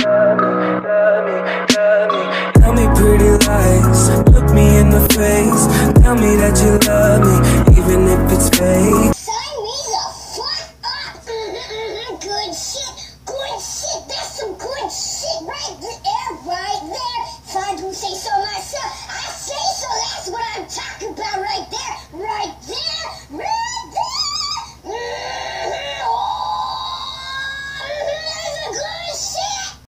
Tell me pretty lies, look me in the face. Tell me that you love